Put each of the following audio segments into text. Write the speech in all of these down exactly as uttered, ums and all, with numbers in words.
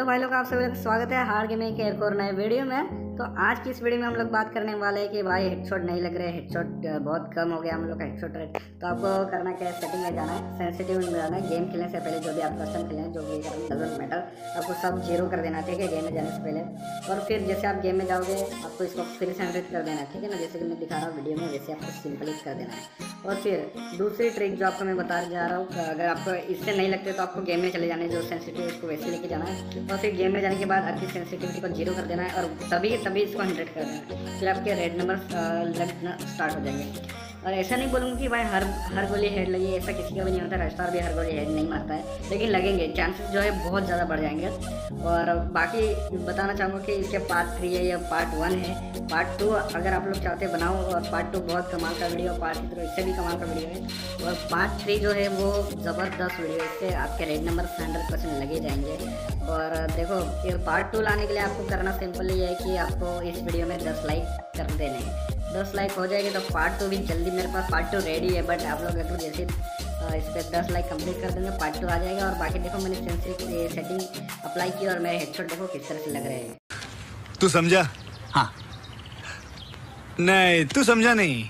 Hello भाई लोग, आप सभी का स्वागत है हार्ड गेमिंग के एक और नए वीडियो में। तो आज की इस वीडियो में हम लोग बात करने वाले हैं कि भाई हेडशॉट नहीं लग रहे, हेडशॉट बहुत कम हो गया हम लोग का हेडशॉट रेट। तो आपको करना क्या है, सेटिंग में जाना है, सेंसिटिव में जाना है। गेम खेलने से पहले जो भी आप कस्टम खेलें, जो भी डजंट मैटर, आपको सब जीरो कर देना, ठीक है, गेम में जाने से पहले। और फिर जैसे आप गेम में जाओगे आपको इसको फिर से हंड्रेड कर देना है, ठीक है ना, जैसे कि मैं दिखा रहा हूँ वीडियो में, वैसे आपको सिंपली कर देना है। और फिर दूसरी ट्रिक जो आपको मैं बता जा रहा हूँ, अगर आपको इससे नहीं लगते तो आपको गेम में चले जाना है, जो सेंसिटिव इसको वैसे लेके जाना है। और फिर गेम में जाने के बाद आपकी सेंसिटिविटी को जीरो कर देना है और तभी तभी इसको हंड्रेड कर देना है। फिर आपके रेड नंबर लगना स्टार्ट हो जाएंगे। और ऐसा नहीं बोलूँगा कि भाई हर हर गोली हेड लगी, ऐसा किसी का भी नहीं होता। रफ्तार भी हर गोली हेड नहीं मारता है, लेकिन लगेंगे, चांसेस जो है बहुत ज़्यादा बढ़ जाएंगे। और बाकी बताना चाहूँगा कि इसके पार्ट थ्री है या पार्ट वन है, पार्ट टू अगर आप लोग चाहते बनाओ। और पार्ट टू बहुत कमाल का वीडियो, पार्ट थ्री तो इससे भी कमाल का वीडियो है। और पार्ट थ्री जो है वो ज़बरदस्त वीडियो है, इससे आपके रेड नंबर हंड्रेड परसेंट लगे जाएंगे। और देखो, ये पार्ट टू लाने के लिए आपको करना सिंपल ही है कि आपको इस वीडियो में दस लाइक कर देने हैं। दस लाइक हो जाएंगे तो पार्ट टू भी जल्दी, मेरे पास पार्ट टू रेडी है, बट आप लोग अगर जैसे इस पर दस लाइक कंप्लीट कर देंगे पार्ट टू आ जाएगा। और बाकी देखो, मैंने सेंसिटिव सेटिंग अप्लाई की और मेरे हेडशॉट देखो किस तरह से लग रहे हैं। तू समझा? हाँ। नहीं, तू समझा नहीं।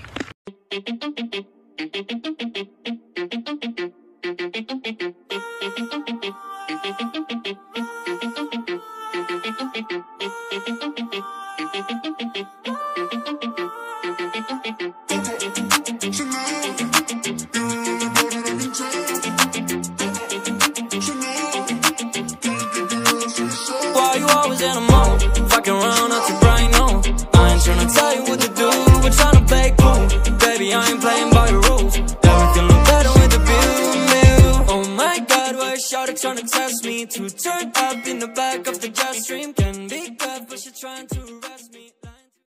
Why you always in a mode? Fucking around up to bright no. I ain't tryna tell you what to do, we're tryna play cool. Baby, I ain't playing by your rules. Everything look better with the view. Oh my God, why is Shawty tryna test me? To turn up in the back of the jet stream.